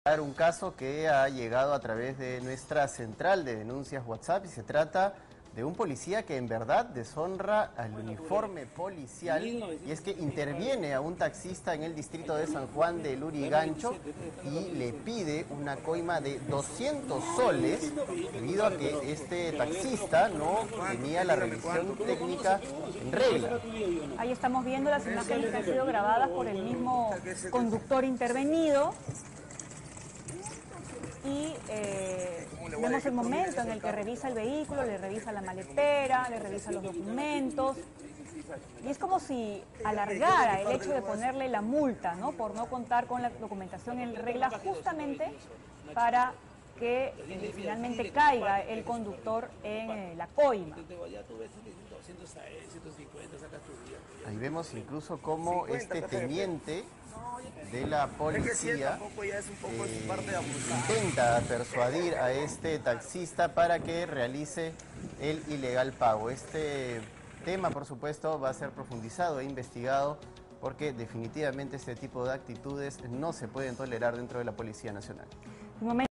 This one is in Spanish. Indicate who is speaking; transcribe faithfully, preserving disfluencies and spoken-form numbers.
Speaker 1: Un caso que ha llegado a través de nuestra central de denuncias WhatsApp y se trata de un policía que en verdad deshonra al uniforme policial, y es que interviene a un taxista en el distrito de San Juan de Lurigancho y le pide una coima de doscientos soles debido a que este taxista no tenía la revisión técnica en regla.
Speaker 2: Ahí estamos viendo las imágenes que han sido grabadas por el mismo conductor intervenido. Y eh, vemos el momento en el que revisa el vehículo, le revisa la maletera, le revisa los documentos. Y es como si alargara el hecho de ponerle la multa, ¿no? Por no contar con la documentación en regla, justamente para que eh, finalmente caiga el conductor en eh, la coima.
Speaker 1: Ahí vemos incluso cómo este teniente de la policía eh, intenta persuadir a este taxista para que realice el ilegal pago. Este tema, por supuesto, va a ser profundizado e investigado porque definitivamente este tipo de actitudes no se pueden tolerar dentro de la Policía Nacional.